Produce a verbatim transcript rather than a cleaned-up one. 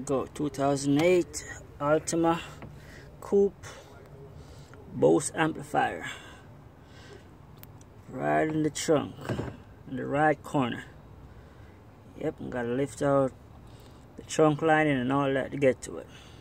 go. two thousand eight Altima coupe, Bose amplifier, right in the trunk, in the right corner. Yep, I'm gotta lift out the trunk lining and all that to get to it.